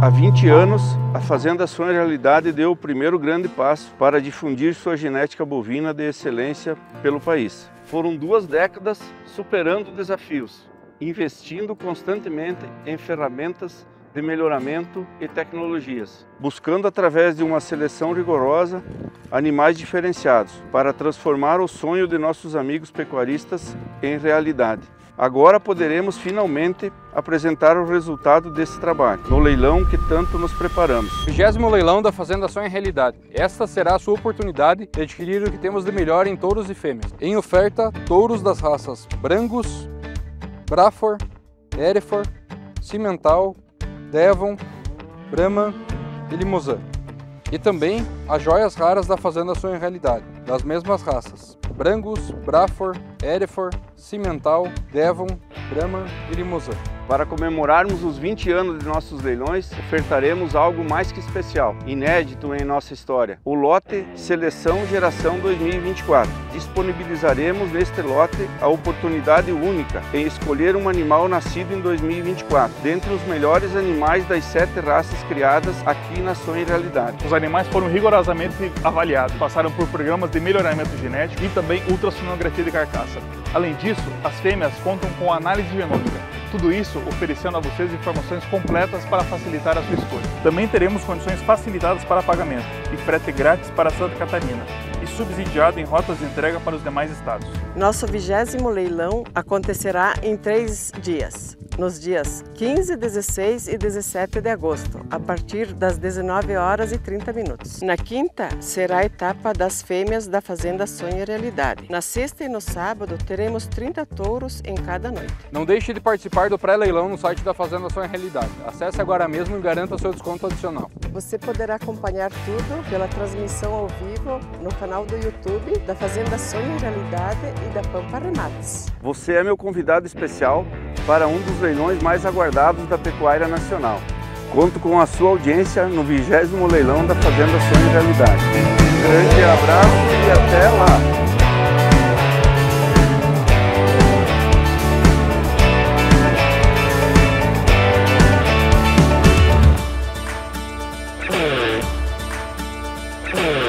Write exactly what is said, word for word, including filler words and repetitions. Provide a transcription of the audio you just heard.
Há vinte anos, a Fazenda Sonho Realidade deu o primeiro grande passo para difundir sua genética bovina de excelência pelo país. Foram duas décadas superando desafios, investindo constantemente em ferramentas de melhoramento e tecnologias, buscando através de uma seleção rigorosa animais diferenciados para transformar o sonho de nossos amigos pecuaristas em realidade. Agora poderemos finalmente apresentar o resultado desse trabalho, no leilão que tanto nos preparamos. vigésimo leilão da Fazenda Sonho Realidade. Esta será a sua oportunidade de adquirir o que temos de melhor em touros e fêmeas. Em oferta, touros das raças Brangus, Braford, Hereford, Cimental, Devon, Brahman e Limousin. E também as joias raras da Fazenda Sonho Realidade, das mesmas raças: Brangus, Braford, Hereford, Cimental, Devon, Brahman e Limousin. Para comemorarmos os vinte anos de nossos leilões, ofertaremos algo mais que especial, inédito em nossa história: o lote Seleção Geração dois mil e vinte e quatro. Disponibilizaremos neste lote a oportunidade única em escolher um animal nascido em dois mil e vinte e quatro, dentre os melhores animais das sete raças criadas aqui na Sonho Realidade. Os animais foram rigorosamente avaliados, passaram por programas de melhoramento genético e também ultrassonografia de carcaça. Além disso, as fêmeas contam com análise genômica. Tudo isso oferecendo a vocês informações completas para facilitar a sua escolha. Também teremos condições facilitadas para pagamento e frete grátis para Santa Catarina e subsidiado em rotas de entrega para os demais estados. Nosso vigésimo leilão acontecerá em três dias, nos dias quinze, dezesseis e dezessete de agosto, a partir das dezenove horas e trinta minutos. Na quinta, será a etapa das fêmeas da Fazenda Sonho Realidade. Na sexta e no sábado, teremos trinta touros em cada noite. Não deixe de participar do pré-leilão no site da Fazenda Sonho Realidade. Acesse agora mesmo e garanta seu desconto adicional. Você poderá acompanhar tudo pela transmissão ao vivo no canal do YouTube da Fazenda Sonho Realidade e da Pampa Remates. Você é meu convidado especial para um dos leilões mais aguardados da pecuária nacional. Conto com a sua audiência no vigésimo leilão da Fazenda Sonho Realidade. Grande abraço e até lá!